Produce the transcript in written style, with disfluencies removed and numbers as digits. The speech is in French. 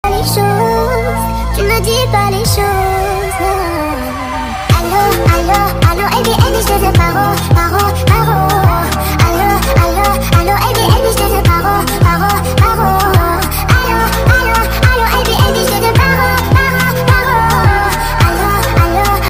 Les choses, tu ne dis pas les choses. Allô, allô, allô, et bien, je te parle.